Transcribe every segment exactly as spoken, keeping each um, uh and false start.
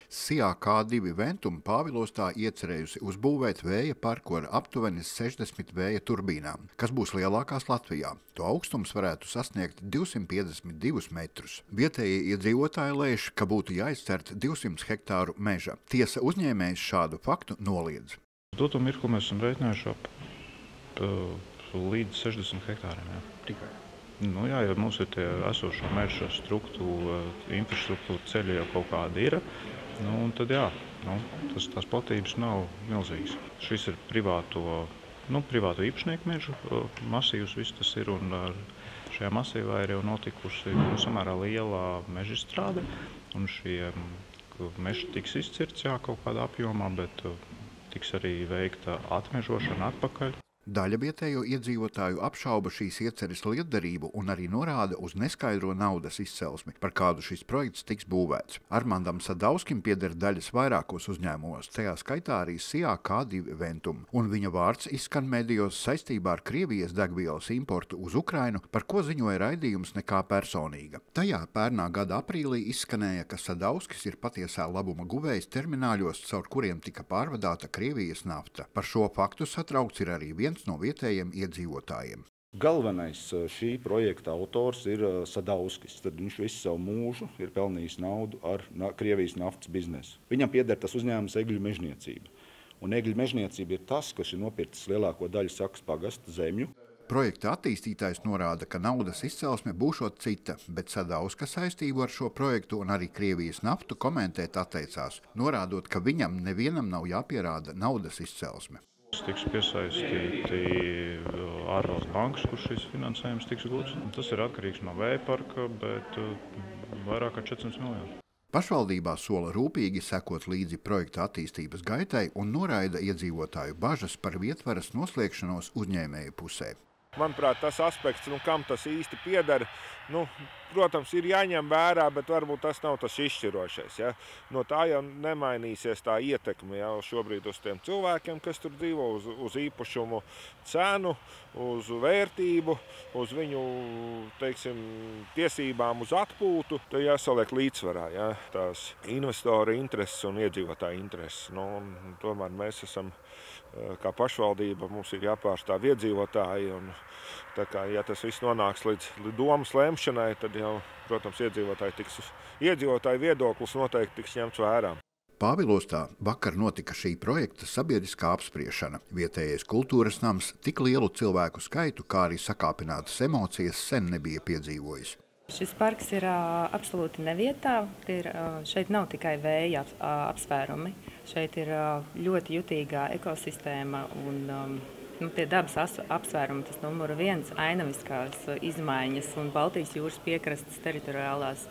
Sijā K divi Ventum Pāvilostā iecerējusi uzbūvēt vēja parku ar aptuveni sešdesmit vēja turbīnām, kas būs lielākās Latvijā. To augstums varētu sasniegt divsimt piecdesmit divus metrus. Vietējie iedzīvotāji lēš, ka būtu jāizcert divsimt hektāru meža. Tiesa uzņēmējs šādu faktu noliedz. Doto mirkli mēs esam rēķinājuši ap uh, līdz sešdesmit hektāriem. Jā. Tikai. Nu, jā, ja mums ir tie esošo meža struktūra, infrastruktūra, ceļi jau kaut kāda ir, nu, tad jā, nu, tas, tās platības nav milzīgas. Šis ir privāto, nu, privāto īpašnieku mežu masīvs, viss tas ir, un šajā masīvā ir jau notikusi nu, samērā liela meža izstrāde, un šie meži tiks izcirts jā, kaut kādā apjomā, bet tiks arī veikta atmežošana atpakaļ. Daļa vietējo iedzīvotāju apšauba šīs ieceres lietderību un arī norāda uz neskaidro naudas izcelsmi, par kādu šis projekts tiks būvēts. Armandam Sadauskim pieder daļas vairākos uzņēmumos, tajā skaitā arī Sijā K divi Ventum, un viņa vārds izskan medijos saistībā ar Krievijas degvielas importu uz Ukrainu, par ko ziņoja raidījums Nekā personīga. Tajā pērnā gada aprīlī izskanēja, ka Sadauskis ir patiesā labuma guvējs termināļos, caur kuriem tika pārvadāta Krievijas nafta. Par šo faktu satraukts ir arī viens no vietējiem iedzīvotājiem. Galvenais šī projekta autors ir Sadauskis. Tad viņš visu savu mūžu ir pelnījis naudu ar Krievijas naftas biznesu. Viņam pieder tas uzņēmums Egļu mežniecība. Un Egļu mežniecība ir tas, kas ir nopircis lielāko daļu Sakas pagasta zemju. Projekta attīstītājs norāda, ka naudas izcelsme būšot cita, bet Sadauska saistību ar šo projektu un arī Krievijas naftu komentēt atteicās, norādot, ka viņam nevienam nav jāpierāda naudas izcelsme. Tiks piesaistīti ārvalstu bankas, kur šis finansējums tiks gūts. Tas ir atkarīgs no vēja parka, bet vairāk kā četrsimt miljoni. Pašvaldībā sola rūpīgi sekot līdzi projekta attīstības gaitai un noraida iedzīvotāju bažas par vietvaras noslēgšanos uzņēmēju pusē. Manuprāt, tas aspekts, nu, kam tas īsti pieder, nu, protams, ir jāņem vērā, bet varbūt tas nav tas izšķirošais. Ja? No tā jau nemainīsies tā ietekme jau šobrīd uz tiem cilvēkiem, kas tur dzīvo, uz, uz īpašumu cenu, uz vērtību, uz viņu, teiksim, tiesībām uz atpūtu. Tā jāsaliek līdzsvarā, ja? Tās investoru intereses un iedzīvotāju intereses. Nu, un tomēr mēs esam, kā pašvaldība, mums ir jāpārstāv iedzīvotāji. Un, tā kā, ja tas viss nonāks līdz, līdz domas lemšanai, tad jau, protams, iedzīvotāji, tiks, iedzīvotāju viedoklis noteikti tiks ņemts vērā. Pāvilostā vakar notika šī projekta sabiedriskā apspriešana. Vietējais kultūras nams tik lielu cilvēku skaitu, kā arī sakāpinātas emocijas sen nebija piedzīvojis. Šis parks ir uh, absolūti nevietā. Ir, uh, šeit nav tikai vēja ap, uh, apsvērumi. Šeit ir uh, ļoti jutīgā ekosistēma un um, nu, tie dabas as, apsvērumi. Tas numur viens ainaviskās uh, izmaiņas un Baltijas jūras piekrastes teritoriālās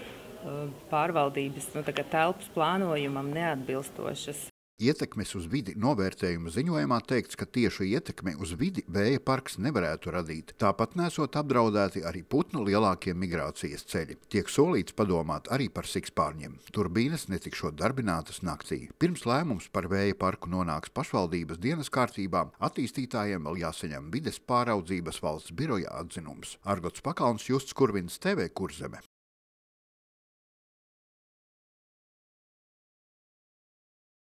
uh, pārvaldības nu, telpas plānojumam neatbilstošas. Ietekmes uz vidi novērtējuma ziņojumā teikts, ka tieši ietekmi uz vidi vēja parks nevarētu radīt. Tāpat nesot apdraudēti arī putnu lielākie migrācijas ceļi. Tiek solīts padomāt arī par sikspārņiem. Turbīnes netikšot darbinātas naktī. Pirms lēmums par vēja parku nonāks pašvaldības dienas kārtībā, attīstītājiem vēl jāsaņem vides pāraudzības valsts biroja atzinums. Argots Pakalns, Justs Kurvins, T V Kurzeme.